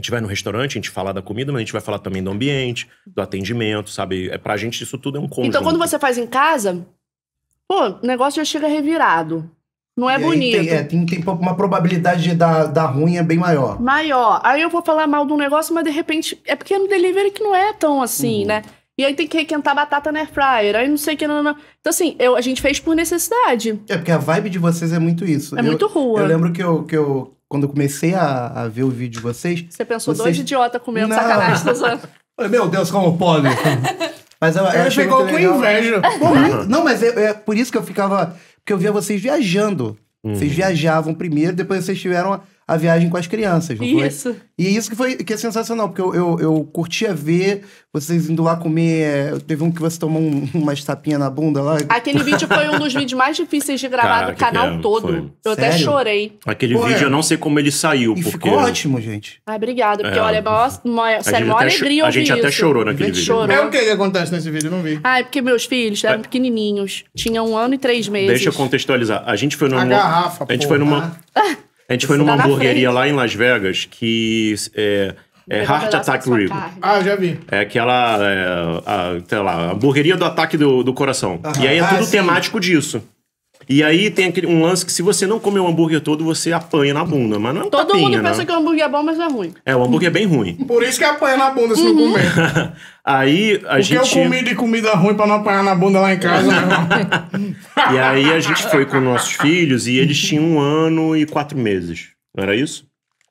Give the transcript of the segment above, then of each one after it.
gente vai no restaurante, a gente fala da comida, mas a gente vai falar também do ambiente, do atendimento, sabe? Pra gente isso tudo é um conjunto. Então, quando você faz em casa, pô, o negócio já chega revirado. Não é bonito. Tem uma probabilidade de dar ruim é bem maior. Maior. Aí eu vou falar mal de um negócio, mas de repente... É porque no delivery que não é tão assim, né? E aí tem que requentar batata na air fryer, aí não sei o que... Não. Então assim, a gente fez por necessidade. É, porque a vibe de vocês é muito isso. É muito rua. Eu lembro que eu quando eu comecei a ver o vídeo de vocês... Você pensou, dois idiotas comendo sacanagem. Meu Deus, como pode? Mas eu achei ficou muito com legal. inveja. Não, mas é por isso que eu ficava... Porque eu via vocês viajando. Vocês viajavam primeiro, depois vocês tiveram a viagem com as crianças, não foi? Isso. E isso que é sensacional, porque eu curtia ver vocês indo lá comer... Teve um que você tomou umas tapinhas na bunda lá. Aquele vídeo foi um dos vídeos mais difíceis de gravar do canal todo. Foi. Eu até chorei. Aquele vídeo eu não sei como ele saiu, E porque... ficou ótimo, gente. Ai, obrigada, porque olha, sério, maior alegria A ouvir gente até isso. chorou naquele vídeo. Chorou. É o que acontece nesse vídeo? Eu não vi. Ai, porque meus filhos eram pequenininhos. Tinham 1 ano e 3 meses. Deixa eu contextualizar. A gente foi numa... A garrafa, A gente foi numa... A gente foi numa hamburgueria lá em Las Vegas que é Heart Attack Rib. Ah, já vi. É aquela, sei lá, a hamburgueria do ataque do coração. E aí é tudo temático disso. E aí tem um lance que se você não comer o hambúrguer todo, você apanha na bunda. Mas não é um Todo tapinha, mundo pensa né? que o hambúrguer é bom, mas é ruim. O hambúrguer é bem ruim. Por isso que apanha na bunda se não comer. Aí a Porque gente... eu comi de comida ruim pra não apanhar na bunda lá em casa, meu irmão. E aí a gente foi com nossos filhos e eles tinham 1 ano e 4 meses. Não era isso?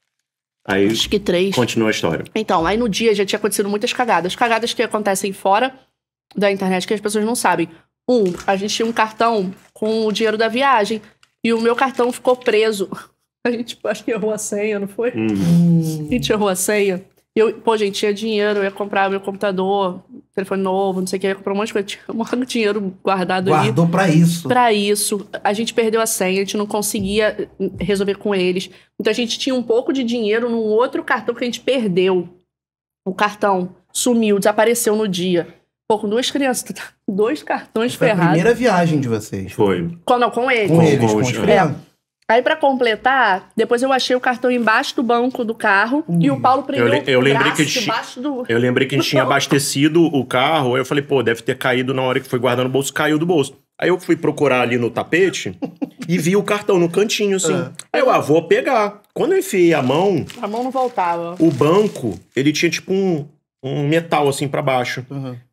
Aí Acho que 3. continua a história. Então, aí no dia já tinha acontecido muitas cagadas. Cagadas que acontecem fora da internet que as pessoas não sabem. A gente tinha um cartão com o dinheiro da viagem e o meu cartão ficou preso. A gente, acho que errou a senha, não foi? A gente errou a senha. Gente, tinha dinheiro, eu ia comprar meu computador, telefone novo, não sei o que, eu ia comprar um monte de coisa. Tinha um dinheiro guardado ali. Guardou pra isso. Pra isso. A gente perdeu a senha, a gente não conseguia resolver com eles. Então a gente tinha um pouco de dinheiro num outro cartão que a gente perdeu. O cartão sumiu, desapareceu no dia. Pô, com 2 crianças, 2 cartões Foi a ferrados. primeira viagem de vocês. Foi. Com eles. Com os crianças. Aí, pra completar, depois eu achei o cartão embaixo do banco do carro e o Paulo prendeu Eu o lembrei braço que debaixo do... Eu lembrei que a gente tinha abastecido o carro, aí eu falei, pô, deve ter caído na hora que foi guardando o bolso, caiu do bolso. Aí eu fui procurar ali no tapete e vi o cartão no cantinho, assim. Aí eu, vou pegar. Quando eu enfiei a mão... A mão não voltava. O banco, ele tinha tipo um metal, assim, pra baixo.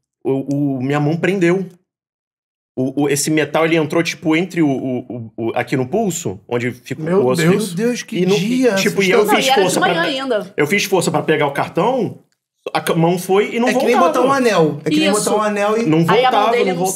Minha mão prendeu. Esse metal, ele entrou, tipo, entre aqui no pulso, onde fica o osso. Meu Deus, que dia! Tipo, E era de manhã ainda. Eu fiz força pra pegar o cartão, a mão foi e não voltava. É que nem botar um anel. É que nem botar um anel e... Não voltava, aí a mão dele não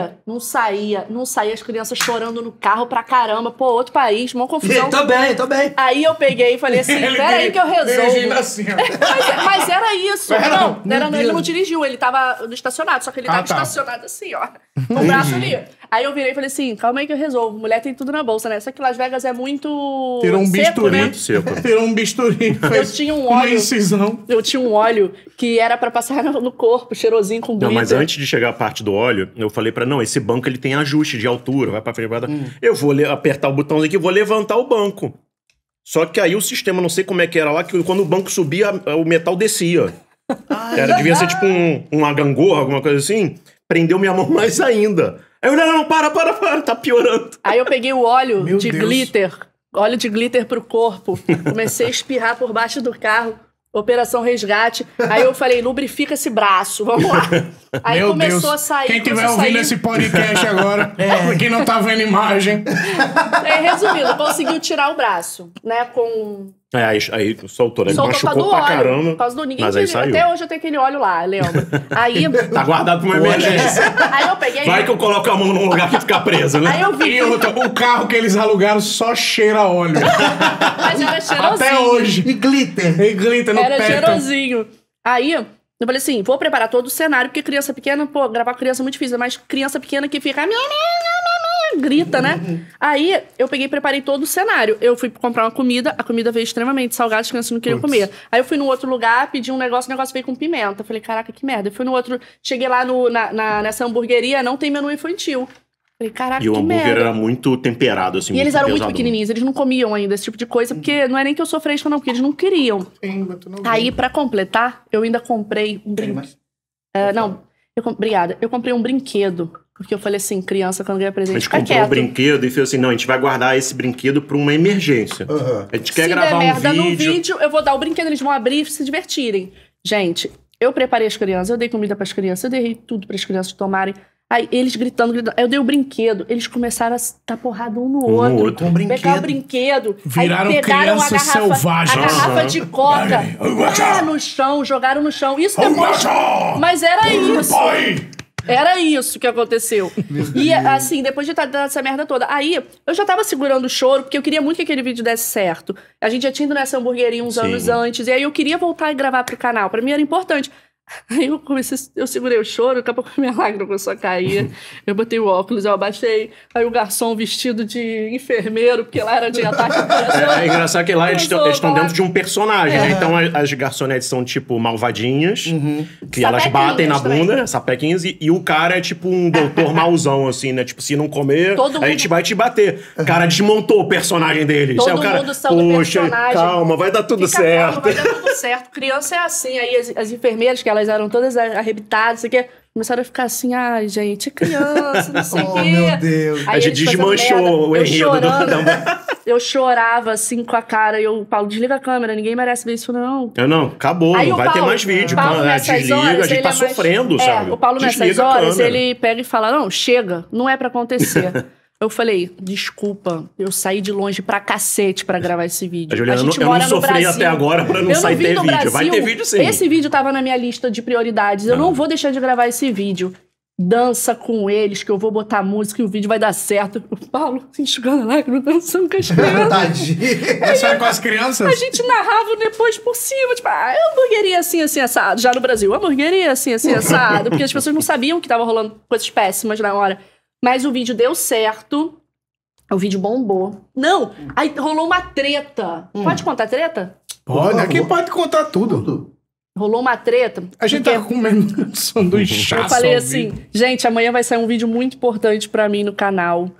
não saía. As crianças chorando no carro pra caramba. Pô, outro país, uma confusão. Tô bem. Aí eu peguei e falei assim, peraí que eu resolvo. Assim, mas era isso. Ele não dirigiu, ele tava estacionado. Só que ele tava estacionado assim, ó. Com o braço ali. Aí eu virei e falei assim, calma aí que eu resolvo. Mulher tem tudo na bolsa, né? Só que Las Vegas é muito Tirou um seco, bisturi. né? Muito seco. Tirou um bisturi. Eu tinha um uma óleo. incisão. Eu tinha um óleo que era pra passar no corpo, cheirosinho com glitter. Não, mas antes de chegar a parte do óleo, eu falei esse banco ele tem ajuste de altura, vai pra frente, vai pra trás. Eu vou apertar o botãozinho aqui e vou levantar o banco. Só que aí o sistema, não sei como é que era lá, que quando o banco subia, o metal descia. Devia ser tipo uma gangorra, alguma coisa assim. Prendeu minha mão mais ainda. Aí eu, não, para, tá piorando. Aí eu peguei o óleo Meu de Deus. glitter, óleo de glitter pro corpo. Comecei a espirrar por baixo do carro. Operação Resgate. Aí eu falei, lubrifica esse braço, vamos lá. Aí Meu começou Deus. a sair. Quem estiver ouvindo esse podcast agora, quem não tá vendo imagem. Resumindo, conseguiu tirar o braço, né? Com... Aí soltou, né? Ele Soltou por causa machucou do pra óleo. caramba. Por causa do ninguém. Mas aí saiu. Até hoje eu tenho aquele óleo lá, lembra? Aí... Tá guardado pra uma emergência. Aí eu peguei... Vai que eu coloco a mão num lugar que fica preso, né? Aí eu vi... E outra, o carro que eles alugaram só cheira a óleo. Mas era cheirosinho. Até hoje. E glitter. E glitter no Era teto. cheirosinho. Aí, eu falei assim, vou preparar todo o cenário, porque criança pequena, pô, gravar com criança é muito difícil, mas criança pequena que fica... grita, né? Aí, eu peguei e preparei todo o cenário. Eu fui comprar uma comida, a comida veio extremamente salgada, as crianças não queriam comer. Aí eu fui no outro lugar, pedi um negócio, o negócio veio com pimenta. Eu falei, caraca, que merda. Eu fui no outro, cheguei lá nessa hamburgueria, não tem menu infantil. Falei, caraca, E o que hambúrguer merda. era muito temperado, assim. E eles eram muito pesadão. pequenininhos, eles não comiam ainda esse tipo de coisa, porque não é nem que eu sou fresca, não, porque eles não queriam. Sim, mas tu não Aí, viu. pra completar, eu ainda comprei um brinquedo. Não, obrigada. Eu comprei um brinquedo, porque eu falei assim, criança, quando ganha A presente, gente fica comprou o quieto. brinquedo e fez assim, não, a gente vai guardar esse brinquedo pra uma emergência. A gente quer Se gravar der um merda no vídeo. vídeo, eu vou dar o brinquedo, eles vão abrir e se divertirem. Gente, eu preparei as crianças, eu dei comida pras crianças, eu dei tudo pras crianças tomarem. Aí eles gritando. Aí eu dei o brinquedo, eles começaram a dar porrada um no outro. Com um Pegar o brinquedo. brinquedo. Viraram aí pegaram crianças selvagens. A garrafa de coca. No chão, jogaram no chão. Isso depois. Mas era isso. Era isso que aconteceu. E assim, depois de estar dando essa merda toda. Aí, eu já tava segurando o choro, porque eu queria muito que aquele vídeo desse certo. A gente já tinha ido nessa hamburgueria uns anos antes. E aí eu queria voltar e gravar pro canal. Pra mim era importante. Aí eu segurei o choro, daqui a pouco minha lágrima começou a cair. Eu botei o óculos, eu abaixei. Aí o garçom vestido de enfermeiro, porque lá era de ataque ao coração. É engraçado que lá eles estão dentro de um personagem, né? Então as garçonetes são tipo malvadinhas, que elas batem na bunda, sapequinhas, e o cara é tipo um doutor mauzão, assim, né? Tipo, se não comer, Todo a gente vai te bater. O cara desmontou o personagem deles. Todo Aí o cara, mundo são do personagem. calma, vai dar tudo Fica certo. calmo, vai dar tudo certo. Criança é assim. Aí as enfermeiras, que elas eram todas arrebitadas, isso aqui, começaram a ficar assim, ai, gente, é criança, não sei o quê. Meu Deus. Aí A gente eles fazendo desmanchou merda, o eu enredo chorando. Eu chorava, assim, com a cara. E o Paulo, desliga a câmera, ninguém merece ver isso, não. Não, acabou, Aí não o vai ter Paulo- mais vídeo. Paulo, nessas Desliga, horas, a gente ele tá é mais- sofrendo, sabe? O Paulo, nessas Desliga a horas, câmera. ele pega e fala, não, chega, não é pra acontecer. Eu falei, desculpa, eu saí de longe pra cacete pra gravar esse vídeo. A Juliana, eu não mora no sofri Brasil. até agora pra não Eu sair vim ter do vídeo. Vai Brasil. ter vídeo sim. Esse vídeo tava na minha lista de prioridades. Eu não vou deixar de gravar esse vídeo. Dança com eles, que eu vou botar música e o vídeo vai dar certo. O Paulo, enxugando lágrimas, dançando com as crianças. Tadinho. Dançar com as crianças? A gente narrava depois por cima, tipo, hamburgueria assim, assim, assado. Já no Brasil, hamburgueria assim, assim, assado. Porque as pessoas não sabiam que tava rolando coisas péssimas na hora. Mas o vídeo deu certo. O vídeo bombou. Não, aí rolou uma treta. Pode contar treta? Pode, aqui pode contar tudo. Rolou uma treta. A gente porque tá comendo sanduíche. eu falei assim, gente, amanhã vai sair um vídeo muito importante pra mim no canal.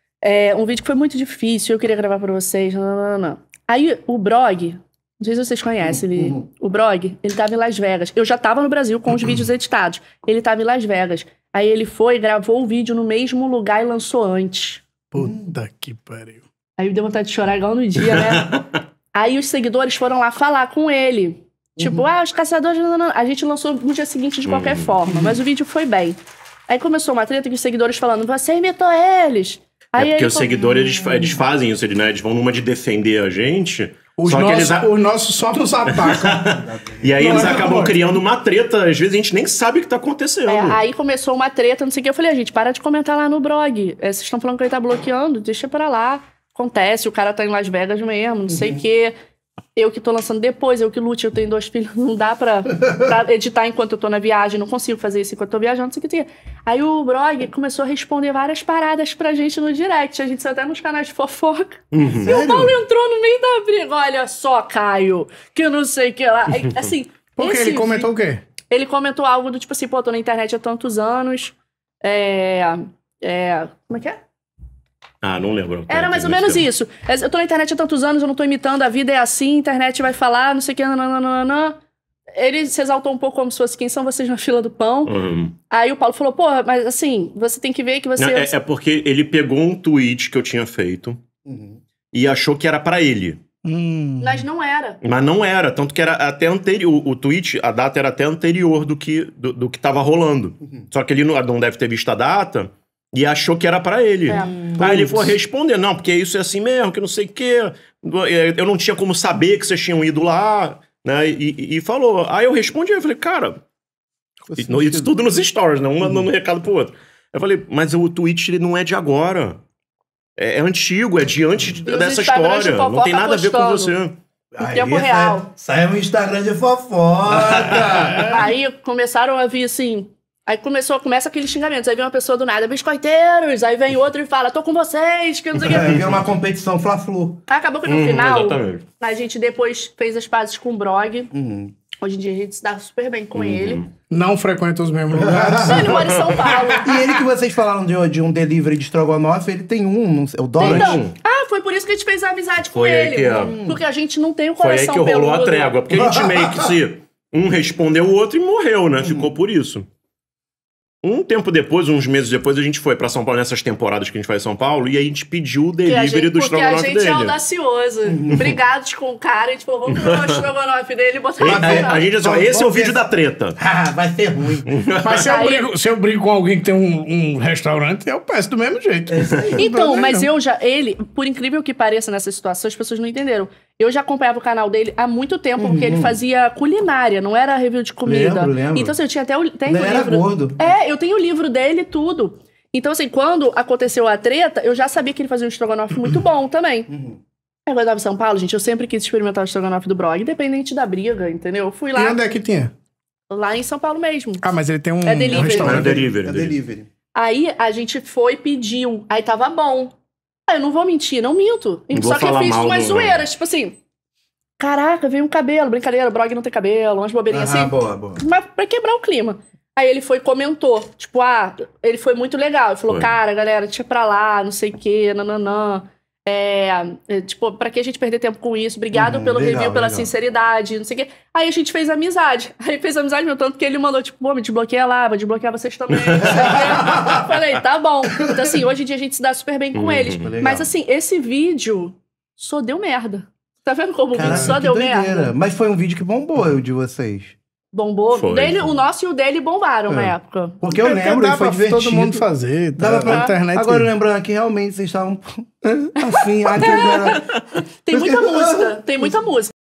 É um vídeo que foi muito difícil, eu queria gravar pra vocês. Não. Aí o Brog, não sei se vocês conhecem, o Brog, ele tava em Las Vegas. Eu já tava no Brasil com os vídeos editados. Ele tava em Las Vegas. Aí ele foi, gravou o vídeo no mesmo lugar e lançou antes. Puta que pariu. Aí deu vontade de chorar igual no dia, né? Aí os seguidores foram lá falar com ele. Tipo, os caçadores... Não. A gente lançou no dia seguinte de qualquer forma, mas o vídeo foi bem. Aí começou uma treta que os seguidores falando, você imitou eles. Aí Porque ele os seguidores, eles fazem isso, né? Eles vão numa de defender a gente. Os só que eles... nossos só nos atacam. E aí Não eles é, acabam amor? criando uma treta. Às vezes a gente nem sabe o que tá acontecendo. Aí começou uma treta, não sei o que. Eu falei, gente, para de comentar lá no blog. Vocês estão falando que ele tá bloqueando, deixa pra lá. Acontece, o cara tá em Las Vegas mesmo, não sei o quê. Eu que tô lançando depois, eu que lute, eu tenho 2 filhos, não dá pra editar enquanto eu tô na viagem, não consigo fazer isso enquanto eu tô viajando, não sei o que. Aí o Brog começou a responder várias paradas pra gente no direct, a gente saiu até nos canais de fofoca. E o Paulo entrou no meio da briga, olha só, Caio, que eu não sei o que lá. Aí, assim, Porque esse ele comentou o quê? Ele comentou algo do tipo assim, pô, tô na internet há tantos anos, como é que é? Não lembro. Era mais ou menos isso. Eu tô na internet há tantos anos, eu não tô imitando, a vida é assim, a internet vai falar, não sei o que, nananana. Ele se exaltou um pouco como se fosse, quem são vocês na fila do pão? Aí o Paulo falou, porra, mas assim, você tem que ver que você... Não, é porque ele pegou um tweet que eu tinha feito e achou que era pra ele. Mas não era. Mas não era, tanto que era até anterior. O tweet, a data era até anterior do que tava rolando. Só que ele não deve ter visto a data e achou que era pra ele. Aí ele foi responder, não, porque isso é assim mesmo, que não sei o quê. Eu não tinha como saber que vocês tinham ido lá, né? E falou. Aí eu respondi, eu falei, cara, isso tudo nos stories, né? Um mandando um recado pro outro. Eu falei, mas o tweet ele não é de agora. É antigo, é de antes dessa Instagrams de história. Não tem fofoca nada a ver com postando. você. Em tempo real. Saiu no Instagram de fofoca. Aí começaram a vir assim... Aí começa aqueles xingamentos. Aí vem uma pessoa do nada, biscoiteiros. Aí vem outro e fala, tô com vocês, que não sei o que. Vira uma competição Fla-Flu. Acabou que no final, Exatamente. a gente depois fez as pazes com o Brog. Hoje em dia a gente se dá super bem com ele. Não frequenta os mesmos lugares. Ele mora em São Paulo. E ele que vocês falaram de um delivery de estrogonofe, ele tem um, não sei, o Donald. Então, foi por isso que a gente fez a amizade com Foi aí ele. que, Porque a gente não tem o Foi aí coração que rolou a peludo. trégua. Porque a gente meio que se... Um respondeu o outro e morreu, né? Ficou por isso. Um tempo depois, uns meses depois, a gente foi pra São Paulo, nessas temporadas que a gente faz em São Paulo, e a gente pediu o delivery do estrogonofe Porque a dele. gente é audacioso. Brigados com o cara, a gente falou, vamos comer o estrogonofe dele e botar no A gente disse, ó, esse é o vídeo da treta. Ah, vai ser ruim. Mas se eu brigo com alguém que tem um restaurante, eu peço do mesmo jeito. Então, mas ele, por incrível que pareça nessa situação, as pessoas não entenderam. Eu já acompanhava o canal dele há muito tempo, porque ele fazia culinária, não era review de comida. Lembro. Então, assim, eu tinha até o Ele livro. era gordo. Eu tenho o livro dele e tudo. Então, assim, quando aconteceu a treta, eu já sabia que ele fazia um estrogonofe muito bom também. Aí, quando eu tava em São Paulo, gente, eu sempre quis experimentar o estrogonofe do Brog, independente da briga, entendeu? Eu fui lá, E onde é que tinha? lá em São Paulo mesmo. Ah, mas ele tem um delivery. É restaurante. delivery. É delivery. Aí, a gente foi e pediu. Aí, tava bom. Aí, eu não vou mentir, não minto. Não vou Só que eu falar fiz mal umas do- zoeiras, tipo assim... Caraca, veio um cabelo, brincadeira, o Brog não tem cabelo, umas bobeirinhas assim. Boa. Mas pra quebrar o clima. Aí ele foi e comentou, tipo, ele foi muito legal. Ele falou, Foi. cara, galera, deixa pra lá, não sei o quê, nananã. Tipo, pra que a gente perder tempo com isso? Obrigado pelo legal, review, pela legal. sinceridade, não sei o quê. Aí a gente fez amizade. Aí fez amizade, meu, tanto que ele mandou, tipo, pô, me desbloqueia lá, vou desbloquear vocês também, não sei o quê. Falei, tá bom. Então, assim, hoje em dia a gente se dá super bem com eles. legal. Mas, assim, esse vídeo só deu merda. Tá vendo como o vídeo Caraca, só que deu doideira. merda? Mas foi um vídeo que bombou, o de vocês. Bombou. Foi. O nosso e o dele bombaram na época. Porque eu Porque lembro, dá e foi pra divertido. todo mundo fazer. Tá? Dava pra... Na internet. Agora lembrando que realmente vocês estavam assim, aquilo era... Tem muita música. Tem muita música.